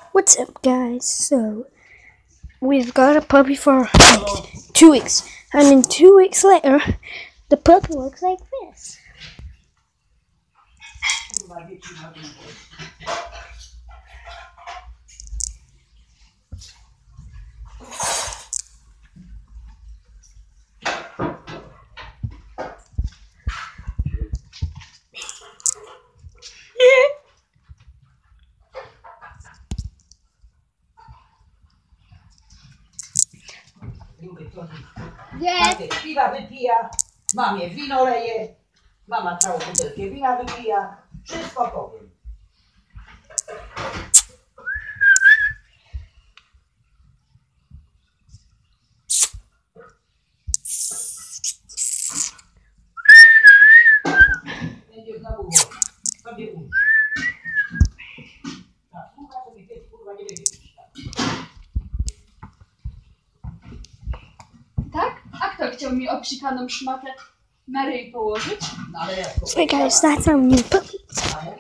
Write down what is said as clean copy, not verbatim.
What's up, guys? So we've got a puppy for 2 weeks, and then 2 weeks later the puppy looks like this. Taty piwa wypija, mamie wino leje, mama całą butelkę wina wypija, wszystko powiem. Będzie znowu wolno, sobie umrze. Tak, słucha sobie pies, kurwa, nie będzie czytać. Tak? A kto chciał mi obsikaną szmatę na ryj położyć? No ale jak So guys, that's our new puppy.